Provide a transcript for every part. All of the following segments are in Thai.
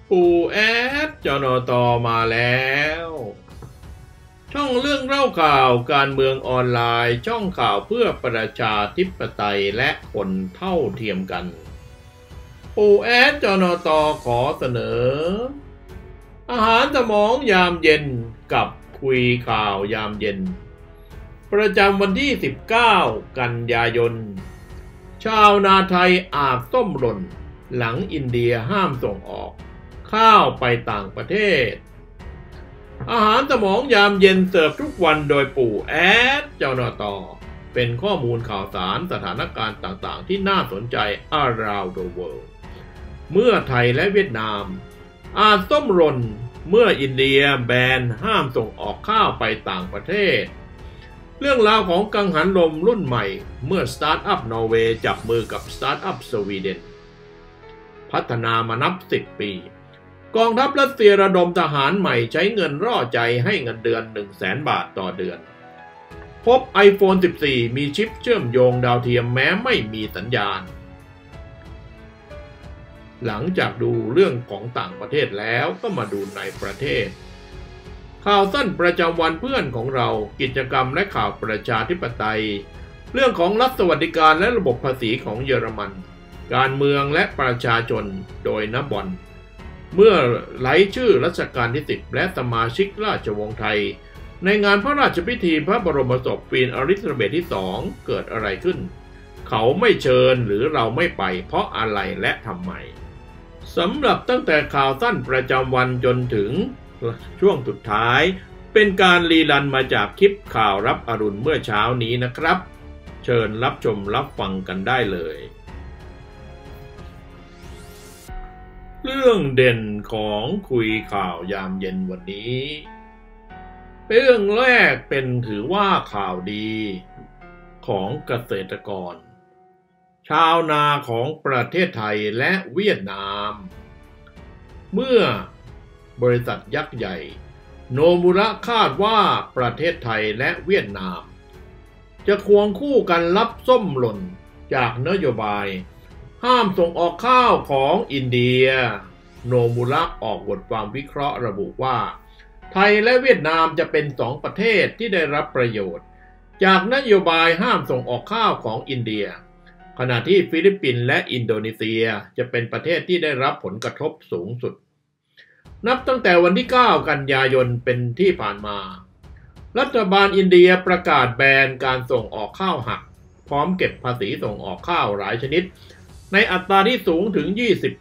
ปู่แอดจนตมาแล้วช่องเรื่องเล่าข่าวการเมืองออนไลน์ช่องข่าวเพื่อประชาธิปไตยและคนเท่าเทียมกันปู่แอดจนตขอเสนออาหารสมองยามเย็นกับคุยข่าวยามเย็นประจำวันที่19กันยายนชาวนาไทยอาบส้มหล่นหลังอินเดียห้ามส่งออกข้าวไปต่างประเทศอาหารสมองยามเย็นเสิร์ฟทุกวันโดยปู่แอดจนตเป็นข้อมูลข่าวสารสถานการณ์ต่างๆที่น่าสนใจ around the world เมื่อไทยและเวียดนามอาบส้มหล่นเมื่ออินเดียแบนห้ามส่งออกข้าวไปต่างประเทศเรื่องราวของกังหันลมรุ่นใหม่เมื่อสตาร์ทอัพนอร์เวย์จับมือกับสตาร์ทอัพสวีเดนพัฒนามานับ10 ปีกองทัพรัสเซียระดมทหารใหม่ใช้เงินร่อใจให้เงินเดือน 100,000 บาทต่อเดือนพบ iPhone 14 มีชิปเชื่อมโยงดาวเทียมแม้ไม่มีสัญญาณหลังจากดูเรื่องของต่างประเทศแล้วก็มาดูในประเทศข่าวสั้นประจำวันเพื่อนของเรากิจกรรมและข่าวประชาธิปไตยเรื่องของรัฐสวัสดิการและระบบภาษีของเยอรมันการเมืองและประชาชนโดยนบอนเมื่อไล่ชื่อรัชกาลที่10และสมาชิกราชวงศ์ไทยในงานพระราชพิธีพระบรมศพควีนอลิซาเบธที่2เกิดอะไรขึ้นเขาไม่เชิญหรือเราไม่ไปเพราะอะไรและทำไมสำหรับตั้งแต่ข่าวสั้นประจำวันจนถึงช่วงสุดท้ายเป็นการรีรันมาจากคลิปข่าวรับอรุณเมื่อเช้านี้นะครับเชิญรับชมรับฟังกันได้เลยเรื่องเด่นของคุยข่าวยามเย็นวันนี้เรื่องแรกเป็นถือว่าข่าวดีของเกษตรกรชาวนาของประเทศไทยและเวียดนามเมื่อบริษัทยักษ์ใหญ่โนมุระคาดว่าประเทศไทยและเวียดนามจะควงคู่กันรับส้มหล่นจากนโยบายห้ามส่งออกข้าวของอินเดียโนมุระออกบทความวิเคราะห์ระบุว่าไทยและเวียดนามจะเป็น2ประเทศที่ได้รับประโยชน์จากนโยบายห้ามส่งออกข้าวของอินเดียขณะที่ฟิลิปปินส์และอินโดนีเซียจะเป็นประเทศที่ได้รับผลกระทบสูงสุดนับตั้งแต่วันที่9กันยายนเป็นที่ผ่านมารัฐบาลอินเดียประกาศแบนการส่งออกข้าวหักพร้อมเก็บภาษีส่งออกข้าวหลายชนิดในอัตราที่สูงถึง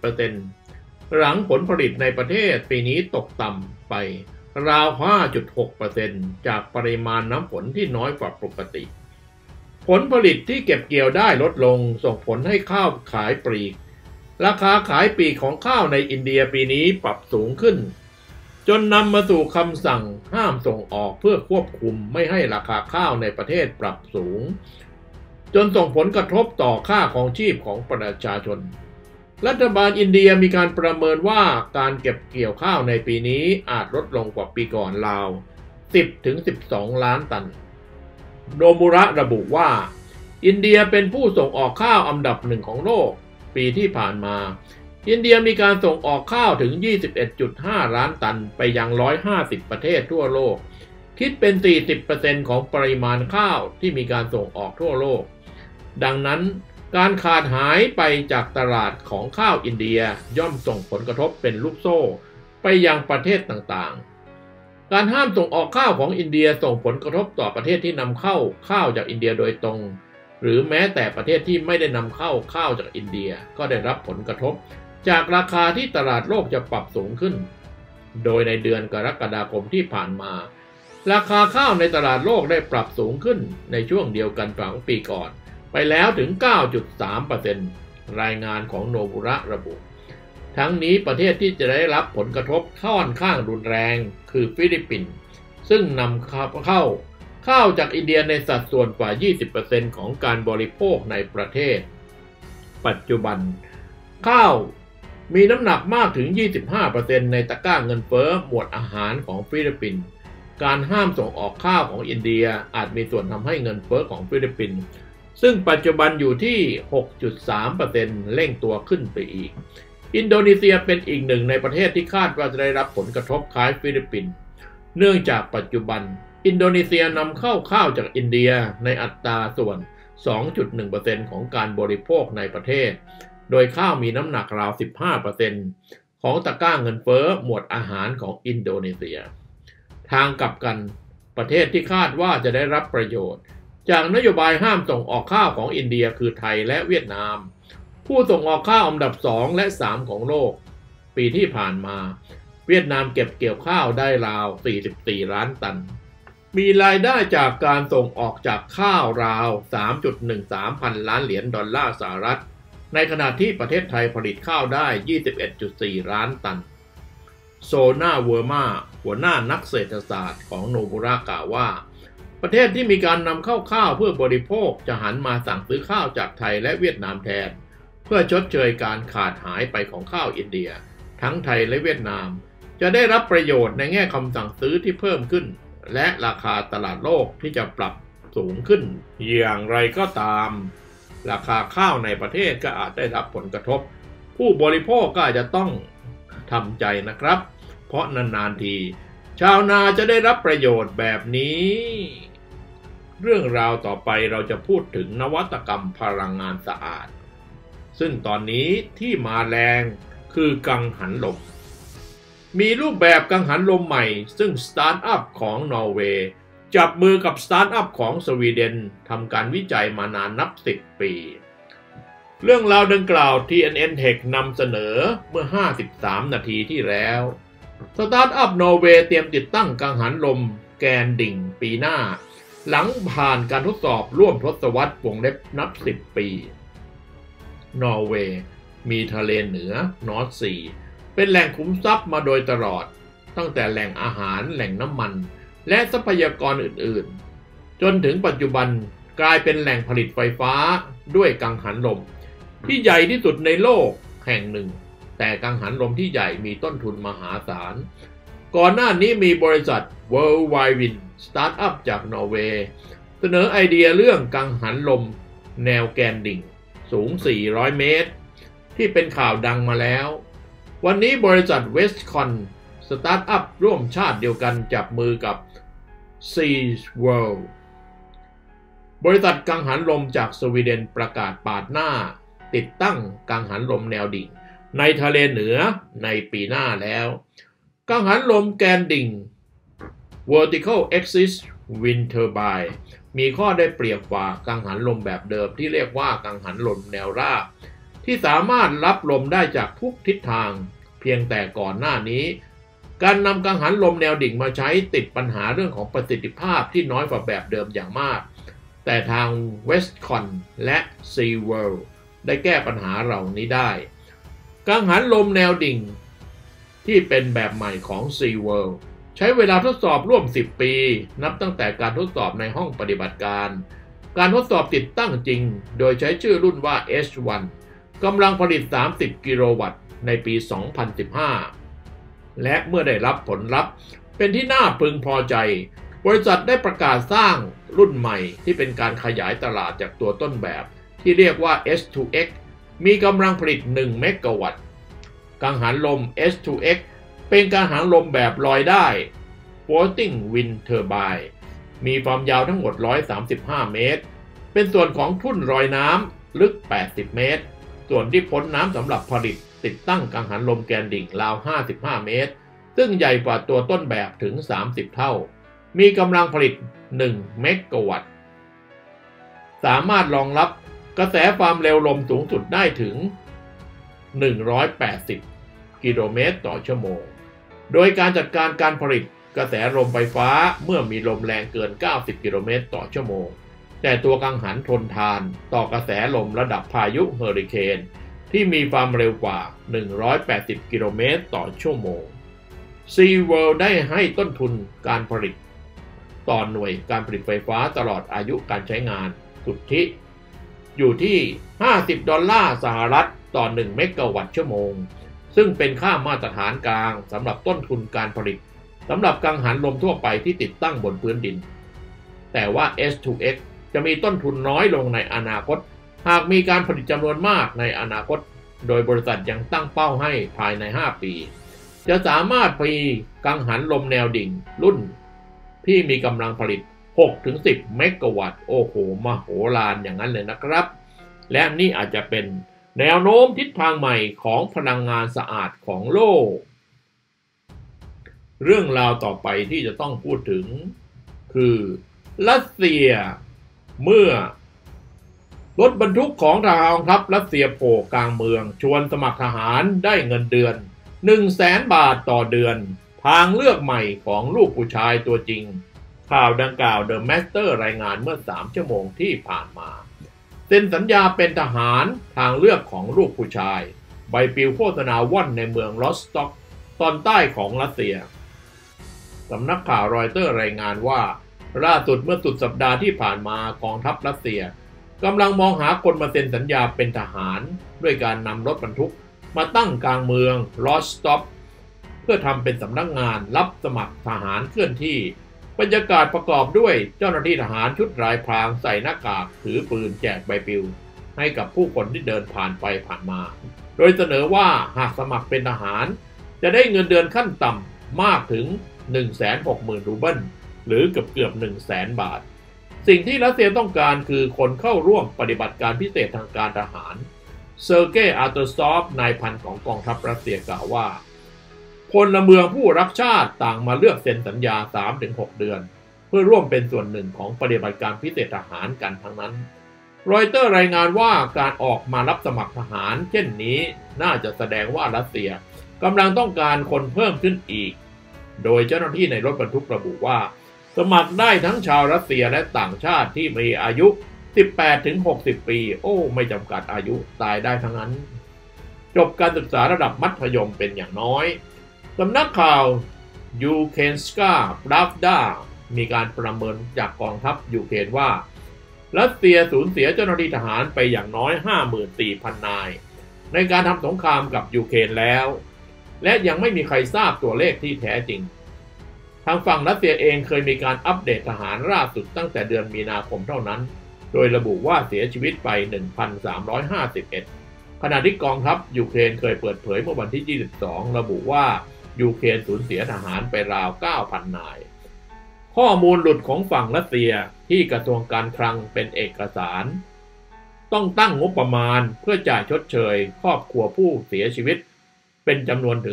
20% หลังผลผลิตในประเทศปีนี้ตกต่ำไปราว 5.6% จากปริมาณน้ำฝนที่น้อยกว่าปกติผลผลิตที่เก็บเกี่ยวได้ลดลงส่งผลให้ข้าวขายปลีกราคาขายปลีกของข้าวในอินเดียปีนี้ปรับสูงขึ้นจนนำมาสู่คำสั่งห้ามส่งออกเพื่อควบคุมไม่ให้ราคาข้าวในประเทศปรับสูงจนส่งผลกระทบต่อค่าครองชีพของประชาชนรัฐบาลอินเดียมีการประเมินว่าการเก็บเกี่ยวข้าวในปีนี้อาจลดลงกว่าปีก่อนราว 10-12 ล้านตันโนมุระระบุว่าอินเดียเป็นผู้ส่งออกข้าวอันดับ1ของโลกปีที่ผ่านมาอินเดียมีการส่งออกข้าวถึง 21.5 ล้านตันไปยัง150ประเทศทั่วโลกคิดเป็น 40% ของปริมาณข้าวที่มีการส่งออกทั่วโลกดังนั้นการขาดหายไปจากตลาดของข้าวอินเดียย่อมส่งผลกระทบเป็นลูกโซ่ไปยังประเทศต่างๆการห้ามส่งออกข้าวของอินเดียส่งผลกระทบต่อประเทศที่นำเข้าข้าวจากอินเดียโดยตรงหรือแม้แต่ประเทศที่ไม่ได้นำเข้าข้าวจากอินเดียก็ได้รับผลกระทบจากราคาที่ตลาดโลกจะปรับสูงขึ้นโดยในเดือนกรกฎาคมที่ผ่านมาราคาข้าวในตลาดโลกได้ปรับสูงขึ้นในช่วงเดียวกันของปีก่อนไปแล้วถึง 9.3% รายงานของโนบุระระบุทั้งนี้ประเทศที่จะได้รับผลกระทบค่อนข้างรุนแรงคือฟิลิปปินส์ซึ่งนำเข้าข้าวจากอินเดียในสัดส่วนกว่า 20% ของการบริโภคในประเทศปัจจุบันข้าวมีน้ำหนักมากถึง 25% ในตะกร้าเงินเฟ้อหมวดอาหารของฟิลิปปินส์การห้ามส่งออกข้าวของอินเดียอาจมีส่วนทำให้เงินเฟ้อของฟิลิปปินส์ซึ่งปัจจุบันอยู่ที่ 6.3% เร่งตัวขึ้นไปอีกอินโดนีเซียเป็นอีกหนึ่งในประเทศที่คาดว่าจะได้รับผลกระทบคล้ายฟิลิปปินส์เนื่องจากปัจจุบันอินโดนีเซียนำเข้าข้าวจากอินเดียในอัตราส่วน 2.1% ของการบริโภคในประเทศโดยข้าวมีน้ำหนักราว 15% ของตะกร้าเงินเฟ้อหมวดอาหารของอินโดนีเซียทางกลับกันประเทศที่คาดว่าจะได้รับประโยชน์จากนโยบายห้ามส่งออกข้าวของอินเดียคือไทยและเวียดนามผู้ส่งออกข้าวอันดับ 2 และ 3 ของโลกปีที่ผ่านมาเวียดนามเก็บเกี่ยวข้าวได้ราว 44 ล้านตันมีรายได้จากการส่งออกจากข้าวราว 3.13 พันล้านเหรียญดอลลาร์สหรัฐในขณะที่ประเทศไทยผลิตข้าวได้ 21.4 ล้านตันโซนาเวอร์มาหัวหน้านักเศรษฐศาสตร์ของโนบุระกล่าวว่าประเทศที่มีการนำเข้าข้าวเพื่อบริโภคจะหันมาสั่งซื้อข้าวจากไทยและเวียดนามแทนเพื่อชดเชยการขาดหายไปของข้าวอินเดียทั้งไทยและเวียดนามจะได้รับประโยชน์ในแง่คำสั่งซื้อที่เพิ่มขึ้นและราคาตลาดโลกที่จะปรับสูงขึ้นอย่างไรก็ตามราคาข้าวในประเทศก็อาจได้รับผลกระทบผู้บริโภคก็อาจจะต้องทำใจนะครับเพราะนานๆทีชาวนาจะได้รับประโยชน์แบบนี้เรื่องราวต่อไปเราจะพูดถึงนวัตกรรมพลังงานสะอาดซึ่งตอนนี้ที่มาแรงคือกังหันลมมีรูปแบบกังหันลมใหม่ซึ่งสตาร์ทอัพของนอร์เวย์จับมือกับสตาร์ทอัพของสวีเดนทำการวิจัยมานานนับ10 ปีเรื่องราวดังกล่าว TNN Tech นำเสนอเมื่อ53 นาทีที่แล้วสตาร์ทอัพนอร์เวย์เตรียมติดตั้งกังหันลมแกนดิ่งปีหน้าหลังผ่านการทดสอบร่วมทศวรรษวงเล็บนับ10 ปีนอร์เวย์มีทะเลเหนือนอร์ทซีเป็นแหล่งขุมทรัพย์มาโดยตลอดตั้งแต่แหล่งอาหารแหล่งน้ำมันและทรัพยากรอื่นๆจนถึงปัจจุบันกลายเป็นแหล่งผลิตไฟฟ้าด้วยกังหันลมที่ใหญ่ที่สุดในโลกแห่งหนึ่งแต่กังหันลมที่ใหญ่มีต้นทุนมหาศาลก่อนหน้านี้มีบริษัท Worldwide Wind สตาร์ทอัพจากนอร์เวย์เสนอไอเดียเรื่องกังหันลมแนวแกนดิ่งสูง 400 เมตรที่เป็นข่าวดังมาแล้ววันนี้บริษัท Westcon สตาร์ทอัพร่วมชาติเดียวกันจับมือกับ Seaworld บริษัทกังหันลมจากสวีเดนประกาศปาดหน้าติดตั้งกังหันลมแนวดิ่งในทะเลเหนือในปีหน้าแล้วกังหันลมแกนดิ่ง Vertical Axis Wind Turbine มีข้อได้เปรียบกว่ากังหันลมแบบเดิมที่เรียกว่ากังหันลมแนวราบที่สามารถรับลมได้จากทุกทิศทางเพียงแต่ก่อนหน้านี้การนำกังหันลมแนวดิ่งมาใช้ติดปัญหาเรื่องของประสิทธิภาพที่น้อยกว่าแบบเดิมอย่างมากแต่ทาง Westcon และ Seaworld ได้แก้ปัญหาเหล่านี้ได้กังหันลมแนวดิ่งที่เป็นแบบใหม่ของ Seaworld ใช้เวลาทดสอบร่วม10 ปีนับตั้งแต่การทดสอบในห้องปฏิบัติการทดสอบติดตั้งจริงโดยใช้ชื่อรุ่นว่า H1 กำลังผลิต30 กิโลวัตต์ในปี 2015 และเมื่อได้รับผลลัพธ์เป็นที่น่าพึงพอใจบริษัทได้ประกาศสร้างรุ่นใหม่ที่เป็นการขยายตลาดจากตัวต้นแบบที่เรียกว่า S2X มีกำลังผลิต1 เมกะวัตต์กังหันลม S2X เป็นกังหันลมแบบลอยได้ Floating Wind Turbine มีความยาวทั้งหมด135 เมตรเป็นส่วนของทุ่นลอยน้ำลึก80 เมตรส่วนที่พ้นน้ำสำหรับผลิตติดตั้งกังหันลมแกนดิ่งราว55 เมตรซึ่งใหญ่กว่าตัวต้นแบบถึง30 เท่ามีกำลังผลิต1 เมกะวัตต์สามารถรองรับกระแสความเร็วลมสูงสุดได้ถึง180 กิโลเมตรต่อชั่วโมงโดยการจัดการการผลิตกระแสลมไฟฟ้าเมื่อมีลมแรงเกิน90 กิโลเมตรต่อชั่วโมงแต่ตัวกังหันทนทานต่อกระแสลมระดับพายุเฮอริเคนที่มีความเร็วกว่า180 กิโลเมตรต่อชั่วโมง Seaworld ได้ให้ต้นทุนการผลิตต่อหน่วยการผลิตไฟฟ้าตลอดอายุการใช้งานสุทธิอยู่ที่$50ต่อ1 เมกะวัตต์ชั่วโมงซึ่งเป็นค่ามาตรฐานกลางสำหรับต้นทุนการผลิตสำหรับกังหันลมทั่วไปที่ติดตั้งบนพื้นดินแต่ว่า S2X จะมีต้นทุนน้อยลงในอนาคตหากมีการผลิตจำนวนมากในอนาคตโดยบริษัทยังตั้งเป้าให้ภายใน 5 ปี จะสามารถมีกังหันลมแนวดิ่งรุ่นที่มีกำลังผลิต 6-10 เมกะวัตต์ โอ้โหมโหฬารอย่างนั้นเลยนะครับ และนี่อาจจะเป็นแนวโน้มทิศทางใหม่ของพลังงานสะอาดของโลก เรื่องราวต่อไปที่จะต้องพูดถึงคือรัสเซียเมื่อรถบรรทุกของทหารทัพรัสเซียโผล่กลางเมืองชวนสมัครทหารได้เงินเดือน 100,000 บาทต่อเดือนทางเลือกใหม่ของลูกผู้ชายตัวจริงข่าวดังกล่าวเดอะแมสเตอร์รายงานเมื่อ3 ชั่วโมงที่ผ่านมาเซ็นสัญญาเป็นทหารทางเลือกของลูกผู้ชายใบปลิวโฆษณาว่อนในเมืองลอสต็อกตอนใต้ของรัสเซียสำนักข่าวรอยเตอร์รายงานว่าล่าสุดเมื่อสุดสัปดาห์ที่ผ่านมากองทัพรัสเซียกำลังมองหาคนมาเซ็นสัญญาเป็นทหารด้วยการนำรถบรรทุกมาตั้งกลางเมืองลอสต็อกเพื่อทำเป็นสำนักงานรับสมัครทหารเคลื่อนที่บรรยากาศประกอบด้วยเจ้าหน้าที่ทหารชุดลายพรางใส่หน้ากากถือปืนแจกใบปลิวให้กับผู้คนที่เดินผ่านไปผ่านมาโดยเสนอว่าหากสมัครเป็นทหารจะได้เงินเดือนขั้นต่ำมากถึง 160,000 รูเบิลหรือเกือบ 100,000 บาทสิ่งที่รัสเซียต้องการคือคนเข้าร่วมปฏิบัติการพิเศษทางการทหารเซอร์เกย์ อาร์เตอร์ซอฟนายพันของกองทัพรัสเซียกล่าวว่าพลเมืองผู้รักชาติต่างมาเลือกเซ็นสัญญา 3-6 เดือนเพื่อร่วมเป็นส่วนหนึ่งของปฏิบัติการพิเศษทหารกันทั้งนั้นรอยเตอร์รายงานว่าการออกมารับสมัครทหารเช่นนี้น่าจะแสดงว่ารัสเซียกำลังต้องการคนเพิ่มขึ้นอีกโดยเจ้าหน้าที่ในรถบรรทุกระบุว่าสมัครได้ทั้งชาวรัสเซียและต่างชาติที่มีอายุ 18-60 ปีโอ้ไม่จำกัดอายุตายได้ทั้งนั้นจบการศึกษาระดับมัธยมเป็นอย่างน้อยสำนักข่าวยูเครนสกาปราฟดามีการประเมินจากกองทัพยูเครนว่ารัสเซียสูญเสียเจ้าหน้าที่ทหารไปอย่างน้อย 54,000 นายในการทำสงครามกับยูเครนแล้วและยังไม่มีใครทราบตัวเลขที่แท้จริงทางฝั่งรัสเซียเองเคยมีการอัปเดตทหารล่าสุดตั้งแต่เดือนมีนาคมเท่านั้นโดยระบุว่าเสียชีวิตไป 1,351 ขณะที่กองทัพยูเครนเคยเปิดเผยเมื่อวันที่ 22 ระบุว่ายูเครนสูญเสียทหารไปราว 9,000 นายข้อมูลหลุดของฝั่งรัสเซียที่กระทรวงการคลังเป็นเอกสารต้องตั้งงบประมาณเพื่อจ่ายชดเชยครอบครัวผู้เสียชีวิตเป็นจำนวนถึง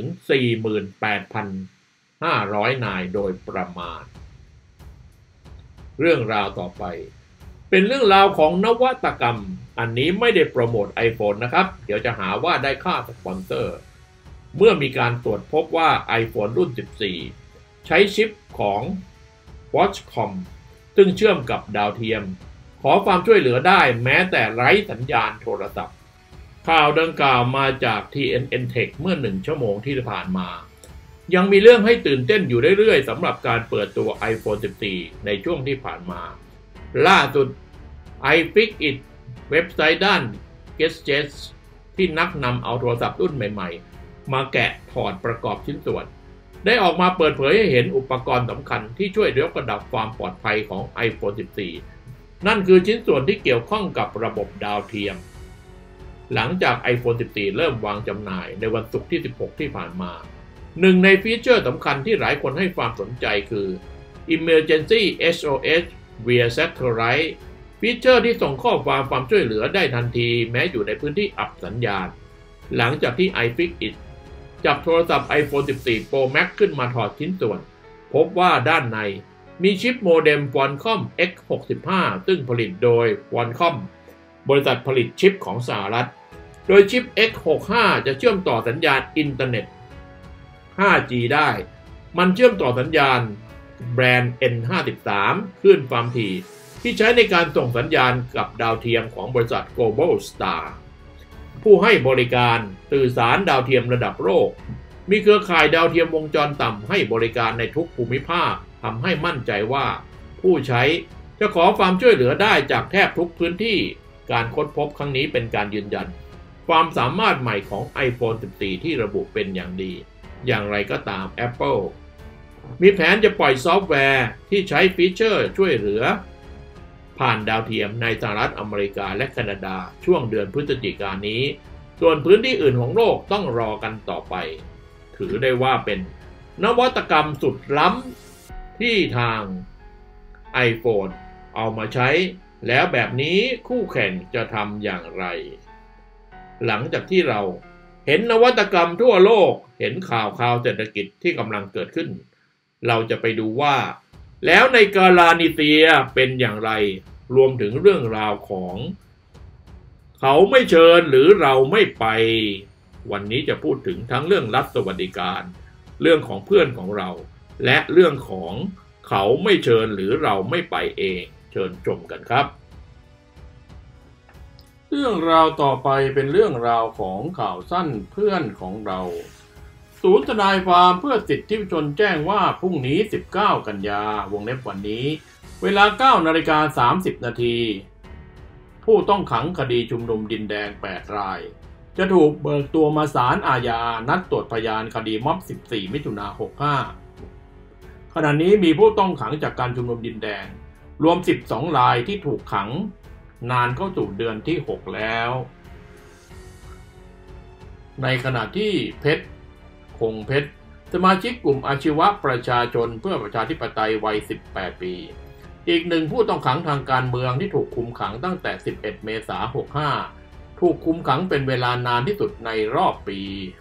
48,500 นายโดยประมาณเรื่องราวต่อไปเป็นเรื่องราวของนวัตกรรมอันนี้ไม่ได้โปรโมท iPhone นะครับเดี๋ยวจะหาว่าได้ค่าสปอนเซอร์เมื่อมีการตรวจพบว่า iPhone รุ่น 14 ใช้ชิปของ Watchcom ซึ่งเชื่อมกับดาวเทียมขอความช่วยเหลือได้แม้แต่ไร้สัญญาณโทรศัพท์ข่าวดังกล่าวมาจาก TNN Tech เมื่อ1 ชั่วโมงที่ผ่านมายังมีเรื่องให้ตื่นเต้นอยู่เรื่อยๆสำหรับการเปิดตัว iPhone 14 ในช่วงที่ผ่านมาล่าสุด iFixit เว็บไซต์ด้าน Gadgets ที่นักนำเอาโทรศัพท์รุ่นใหม่ๆมาแกะถอดประกอบชิ้นส่วนได้ออกมาเปิดเผยให้เห็นอุปกรณ์สำคัญที่ช่วยยกระดับความปลอดภัยของ iPhone 14 นั่นคือชิ้นส่วนที่เกี่ยวข้องกับระบบดาวเทียมหลังจาก iPhone 14 เริ่มวางจำหน่ายในวันศุกร์ที่ 16 ที่ผ่านมาหนึ่งในฟีเจอร์สำคัญที่หลายคนให้ความสนใจคือ Emergency SOS via Satellite ฟีเจอร์ที่ส่งข้อความช่วยเหลือได้ทันทีแม้อยู่ในพื้นที่อับสัญญาณหลังจากที่ iFixit จับโทรศัพท์ iPhone 14 Pro Max ขึ้นมาถอดชิ้นส่วนพบว่าด้านในมีชิปโมเด็ม Qualcomm X65 ซึ่งผลิตโดย Qualcomm บริษัทผลิตชิปของสหรัฐโดยชิป X65 จะเชื่อมต่อสัญญาณอินเทอร์เน็ต 5G ได้มันเชื่อมต่อสัญญาณแบรนด์ N53 คลื่นความถี่ที่ใช้ในการส่งสัญญาณกับดาวเทียมของบริษัท Global Star ผู้ให้บริการสื่อสารดาวเทียมระดับโลกมีเครือข่ายดาวเทียมวงจรต่ำให้บริการในทุกภูมิภาคทำให้มั่นใจว่าผู้ใช้จะขอความช่วยเหลือได้จากแทบทุกพื้นที่การค้นพบครั้งนี้เป็นการยืนยันความสามารถใหม่ของ iPhone 14 ที่ระบุเป็นอย่างดีอย่างไรก็ตาม Apple มีแผนจะปล่อยซอฟต์แวร์ที่ใช้ฟีเจอร์ช่วยเหลือผ่านดาวเทียมในสหรัฐอเมริกาและแคนาดาช่วงเดือนพฤศจิกายนนี้ส่วนพื้นที่อื่นของโลกต้องรอกันต่อไปถือได้ว่าเป็นนวัตกรรมสุดล้ำที่ทาง iPhone เอามาใช้แล้วแบบนี้คู่แข่งจะทำอย่างไรหลังจากที่เราเห็นนวัตกรรมทั่วโลกเห็นข่าวเศรษฐกิจที่กำลังเกิดขึ้นเราจะไปดูว่าแล้วในกาลานิเซียเป็นอย่างไรรวมถึงเรื่องราวของเขาไม่เชิญหรือเราไม่ไปวันนี้จะพูดถึงทั้งเรื่องรัฐสวัสดิการเรื่องของเพื่อนของเราและเรื่องของเขาไม่เชิญหรือเราไม่ไปเองเชิญชมกันครับเรื่องราวต่อไปเป็นเรื่องราวของข่าวสั้นเพื่อนของเราศูนย์ทนายความเพื่อสิทธิมนุษยชนแจ้งว่าพรุ่งนี้19กันยาวงเล็บวันนี้เวลา 9:30 น.ผู้ต้องขังคดีชุมนุมดินแดง8รายจะถูกเบิกตัวมาศาลอาญานัดตรวจพยานคดีม็อบ14มิถุนายน65ขณะนี้มีผู้ต้องขังจากการชุมนุมดินแดงรวม12รายที่ถูกขังนานเข้าสู่เดือนที่6แล้วในขณะที่คงเพชรสมาชิกกลุ่มอาชีวะประชาชนเพื่อประชาธิปไตยวัย18ปีอีกหนึ่งผู้ต้องขังทางการเมืองที่ถูกคุมขังตั้งแต่11เมษายน65ถูกคุมขังเป็นเวลานานที่สุดในรอบปี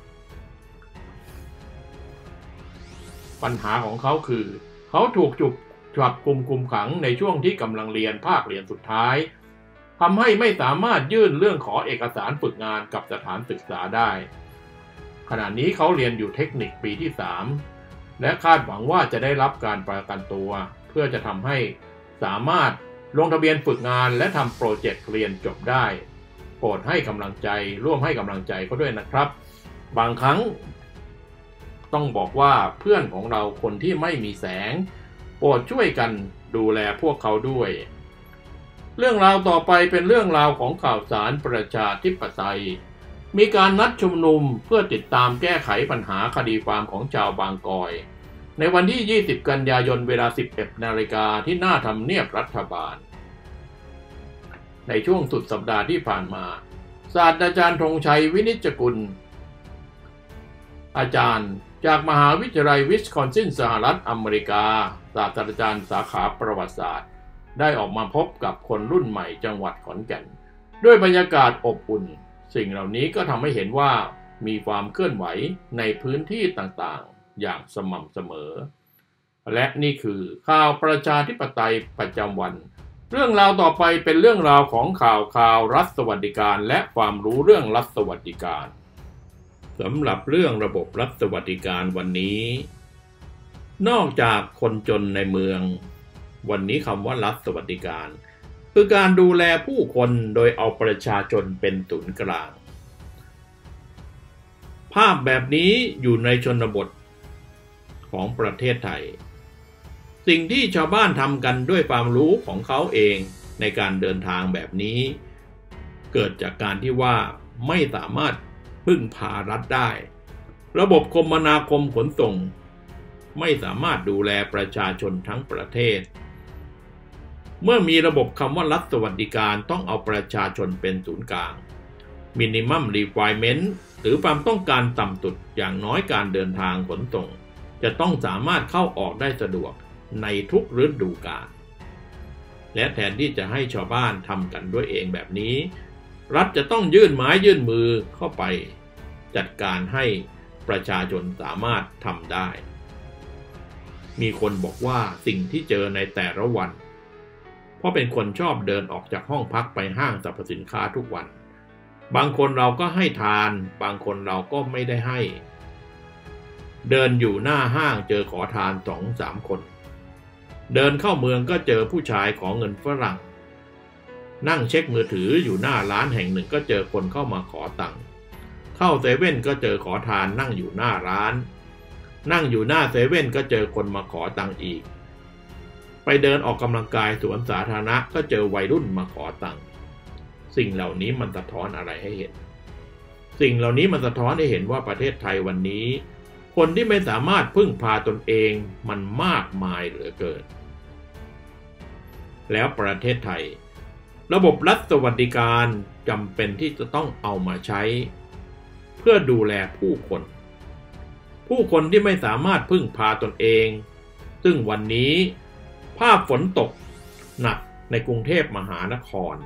ปัญหาของเขาคือเขาถูกจับกุมคุมขังในช่วงที่กำลังเรียนภาคเรียนสุดท้ายทำให้ไม่สามารถยื่นเรื่องขอเอกสารฝึกงานกับสถานศึกษาได้ขณะนี้เขาเรียนอยู่เทคนิคปีที่3และคาดหวังว่าจะได้รับการประกันตัวเพื่อจะทำให้สามารถลงทะเบียนฝึกงานและทำโปรเจกต์เรียนจบได้โปรดให้กำลังใจร่วมให้กำลังใจเขาด้วยนะครับบางครั้งต้องบอกว่าเพื่อนของเราคนที่ไม่มีแสงโปรดช่วยกันดูแลพวกเขาด้วยเรื่องราวต่อไปเป็นเรื่องราวของข่าวสารประชาธิปไตยมีการนัดชุมนุมเพื่อติดตามแก้ไขปัญหาคดีความของชาวบางกอยในวันที่20กันยายนเวลา 11 นาฬิกาที่หน้าทำเนียบรัฐบาลในช่วงสุดสัปดาห์ที่ผ่านมาศาสตราจารย์ธงชัยวินิจจกุลอาจารย์จากมหาวิทยาลัยวิสคอนซินสหรัฐอเมริกาศาสตราจารย์สาขาประวัติศาสตร์ได้ออกมาพบกับคนรุ่นใหม่จังหวัดขอนแก่นด้วยบรรยากาศอบอุ่นสิ่งเหล่านี้ก็ทำให้เห็นว่ามีความเคลื่อนไหวในพื้นที่ต่างๆอย่างสม่ำเสมอและนี่คือข่าวประชาธิปไตยประจำวันเรื่องราวต่อไปเป็นเรื่องราวของข่าวรัฐสวัสดิการและความรู้เรื่องรัฐสวัสดิการสำหรับเรื่องระบบรัฐสวัสดิการวันนี้นอกจากคนจนในเมืองวันนี้คำว่ารัฐสวัสดิการคือการดูแลผู้คนโดยเอาประชาชนเป็นศูนย์กลางภาพแบบนี้อยู่ในชนบทของประเทศไทยสิ่งที่ชาวบ้านทำกันด้วยความรู้ของเขาเองในการเดินทางแบบนี้เกิดจากการที่ว่าไม่สามารถพึ่งพารัฐได้ระบบคมนาคมขนส่งไม่สามารถดูแลประชาชนทั้งประเทศเมื่อมีระบบคำว่ารัฐสวัสดิการต้องเอาประชาชนเป็นศูนย์กลาง Minimum Requirement หรือความต้องการต่ำสุดอย่างน้อยการเดินทางขนส่งจะต้องสามารถเข้าออกได้สะดวกในทุกฤดูกาลและแทนที่จะให้ชาวบ้านทำกันด้วยเองแบบนี้รัฐจะต้องยื่นไม้ยื่นมือเข้าไปจัดการให้ประชาชนสามารถทำได้มีคนบอกว่าสิ่งที่เจอในแต่ละวันเพราะเป็นคนชอบเดินออกจากห้องพักไปห้างสรรพสินค้าทุกวันบางคนเราก็ให้ทานบางคนเราก็ไม่ได้ให้เดินอยู่หน้าห้างเจอขอทาน 2-3 คนเดินเข้าเมืองก็เจอผู้ชายขอเงินฝรั่งนั่งเช็คมือถืออยู่หน้าร้านแห่งหนึ่งก็เจอคนเข้ามาขอตังค์เข้าเซเว่นก็เจอขอทานนั่งอยู่หน้าร้านนั่งอยู่หน้าเซเว่นก็เจอคนมาขอตังค์อีกไปเดินออกกำลังกายสวนสาธารณะก็เจอวัยรุ่นมาขอตังค์สิ่งเหล่านี้มันสะท้อนอะไรให้เห็นสิ่งเหล่านี้มันสะท้อนให้เห็นว่าประเทศไทยวันนี้คนที่ไม่สามารถพึ่งพาตนเองมันมากมายเหลือเกินแล้วประเทศไทยระบบรัฐสวัสดิการจำเป็นที่จะต้องเอามาใช้พื่อดูแลผู้คนที่ไม่สามารถพึ่งพาตนเองซึ่งวันนี้ภาพฝนตกหนักในกรุงเทพมหานคร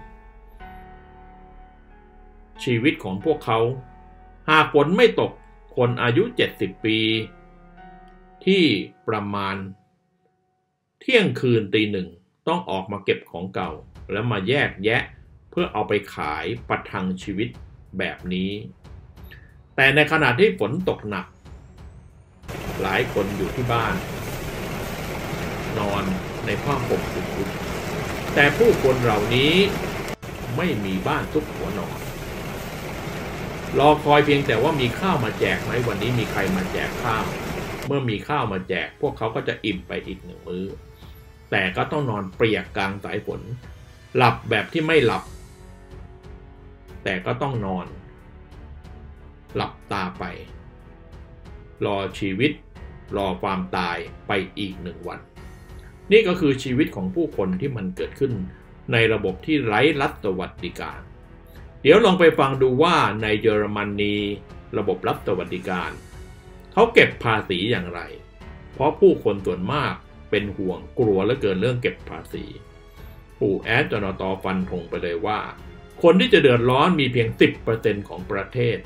ชีวิตของพวกเขาหากฝนไม่ตกคนอายุ70 ปีที่ประมาณเที่ยงคืนตีหนึ่งต้องออกมาเก็บของเก่าแล้วมาแยกแยะเพื่อเอาไปขายประทังชีวิตแบบนี้แต่ในขณะที่ฝนตกหนักหลายคนอยู่ที่บ้านนอนในผ้าห่มอุ่นๆแต่ผู้คนเหล่านี้ไม่มีบ้านซุกหัวนอนรอคอยเพียงแต่ว่ามีข้าวมาแจกไหมวันนี้มีใครมาแจกข้าวเมื่อมีข้าวมาแจกพวกเขาก็จะอิ่มไปอีก1 มื้อแต่ก็ต้องนอนเปียกกลางสายฝนหลับแบบที่ไม่หลับแต่ก็ต้องนอนหลับตาไปรอชีวิตรอความตายไปอีก1 วันนี่ก็คือชีวิตของผู้คนที่มันเกิดขึ้นในระบบที่ไร้รัฐสวัสดิการเดี๋ยวลองไปฟังดูว่าในเยอรมนีระบบรัฐสวัสดิการเขาเก็บภาษีอย่างไรเพราะผู้คนส่วนมากเป็นห่วงกลัวเหลือเกินเรื่องเก็บภาษีปู่แอดจนตฟันธงไปเลยว่าคนที่จะเดือดร้อนมีเพียง 10% ของประเทศ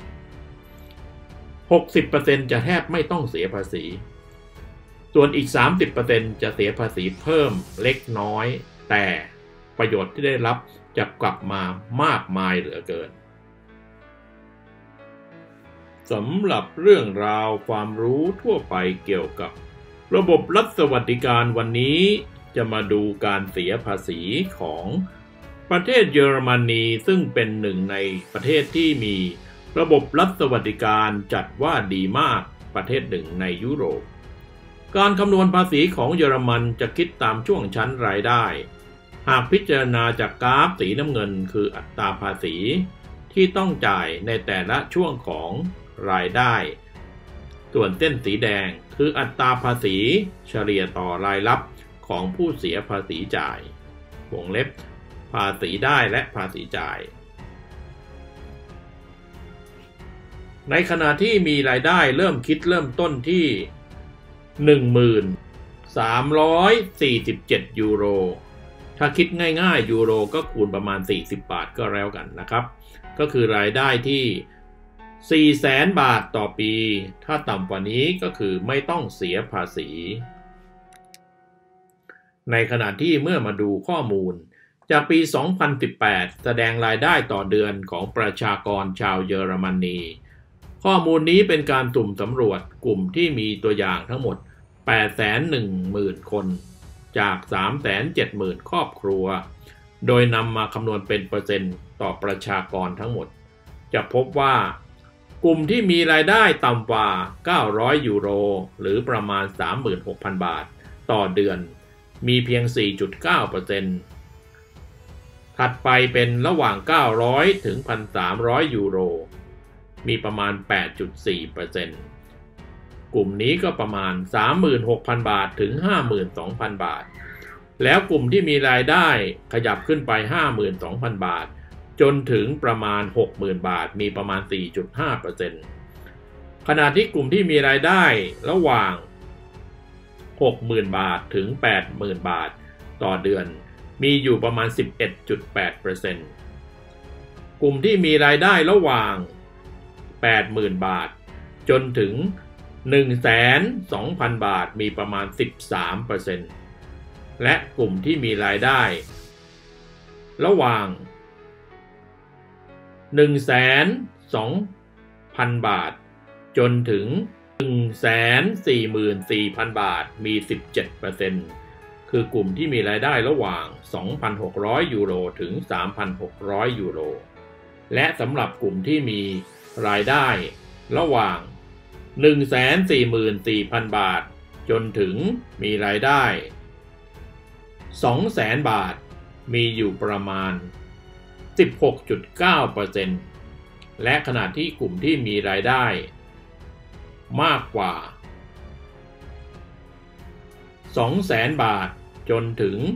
60% จะแทบไม่ต้องเสียภาษีส่วนอีก 30% จะเสียภาษีเพิ่มเล็กน้อยแต่ประโยชน์ที่ได้รับจะกลับมามากมายเหลือเกินสำหรับเรื่องราวความรู้ทั่วไปเกี่ยวกับระบบรัฐสวัสดิการวันนี้จะมาดูการเสียภาษีของประเทศเยอรมนีซึ่งเป็นหนึ่งในประเทศที่มีระบบรัฐสวัสดิการจัดว่าดีมากประเทศหนึ่งในยุโรปการคำนวณภาษีของเยอรมันจะคิดตามช่วงชั้นรายได้หากพิจารณาจากกราฟสีน้ำเงินคืออัตราภาษีที่ต้องจ่ายในแต่ละช่วงของรายได้ส่วนเส้นสีแดงคืออัตราภาษีเฉลี่ยต่อรายรับของผู้เสียภาษีจ่ายวงเล็บภาษีได้และภาษีจ่ายในขณะที่มีรายได้เริ่มต้นที่ 1347 ยูโรถ้าคิดง่ายๆยูโรก็คูณประมาณ40 บาทก็แล้วกันนะครับก็คือรายได้ที่ 400,000 บาทต่อปีถ้าต่ำกว่านี้ก็คือไม่ต้องเสียภาษีในขณะที่เมื่อมาดูข้อมูลจากปี 2018 แสดงรายได้ต่อเดือนของประชากรชาวเยอรมนีข้อมูลนี้เป็นการสุ่มสำรวจกลุ่มที่มีตัวอย่างทั้งหมด 810,000 คนจาก 370,000 ครอบครัวโดยนำมาคำนวณเป็นเปอร์เซ็นต์ต่อประชากรทั้งหมดจะพบว่ากลุ่มที่มีรายได้ต่ำกว่า900 ยูโรหรือประมาณ 36,000 บาทต่อเดือนมีเพียง 4.9% ถัดไปเป็นระหว่าง900ถึง 1,300 ยูโรมีประมาณ 8.4% กลุ่มนี้ก็ประมาณ 36,000 บาทถึง 52,000 บาทแล้วกลุ่มที่มีรายได้ขยับขึ้นไป 52,000 บาทจนถึงประมาณ 60,000 บาทมีประมาณ 4.5% ขณะที่กลุ่มที่มีรายได้ระหว่าง 60,000 บาทถึง 80,000 บาทต่อเดือนมีอยู่ประมาณ 11.8% กลุ่มที่มีรายได้ระหว่าง 80,000 บาทจนถึง 120,000 บาทมีประมาณ 13% และกลุ่มที่มีรายได้ระหว่าง 120,000 บาทจนถึง 144,000 บาทมี 17% คือกลุ่มที่มีรายได้ระหว่าง 2,600 ยูโรถึง 3,600 ยูโรและสำหรับกลุ่มที่มีรายได้ระหว่าง 144,000 บาทจนถึงมีรายได้ 200,000 บาทมีอยู่ประมาณ 16.9% และขณะที่กลุ่มที่มีรายได้มากกว่า 200,000 บาทจนถึง